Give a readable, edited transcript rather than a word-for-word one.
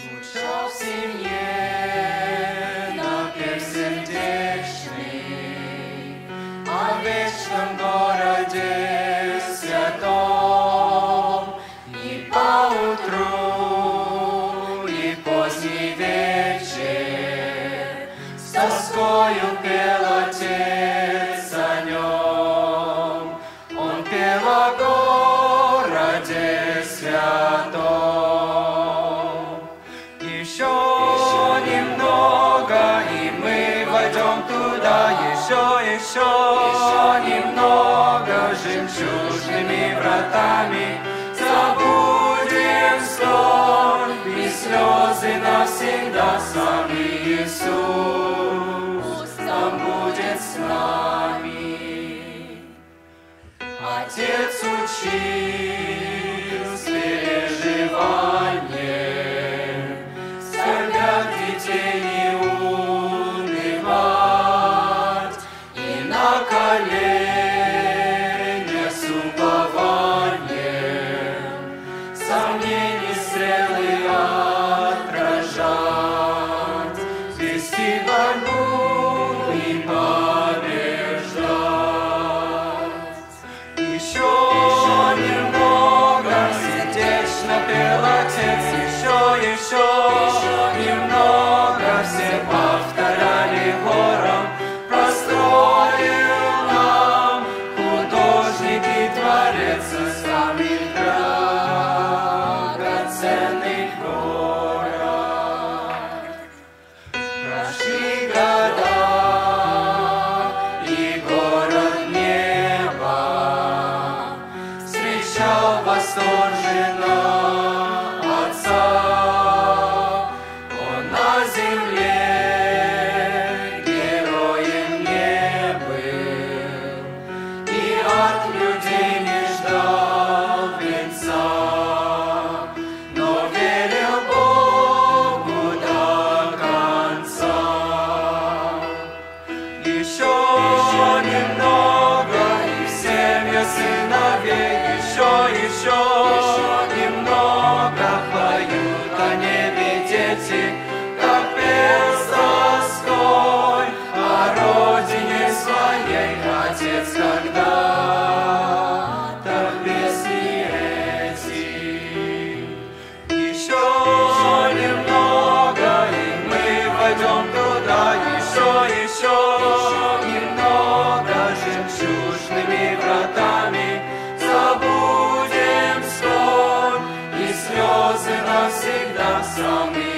Звучал в семье напев сердечный о вечном городе святом. И поутру, и поздний вечер с тоскою пел Отец о нем. Он пел о городе святом. Еще немного, и мы войдем туда. Еще немного, жемчужными вратами забудем сон и слезы навсегда. Сам Иисус там будет с нами. Отец учил с переживанием скорбях детей не унывать, и на коленях с упованием сомнений стрелы отражать, вести борьбу и побеждать. Еще немного, сердечно пел Отец, еще немного, все повторяли хором, простроил нам художник и творец самых драгоценных город. Прошли года, и город неба встречал восторженно Отца. Он на земле героем не был и от людей не ждал венца, но верил Богу до конца. Еще немного, и в семье сыновей еще немного поют о небе дети, как пел с тоской о родине своей Отец когда-то в песни эти. Еще немного, и мы войдем туда. Еще немного, жемчужными вратами забудем сон и слезы навсегда. Сам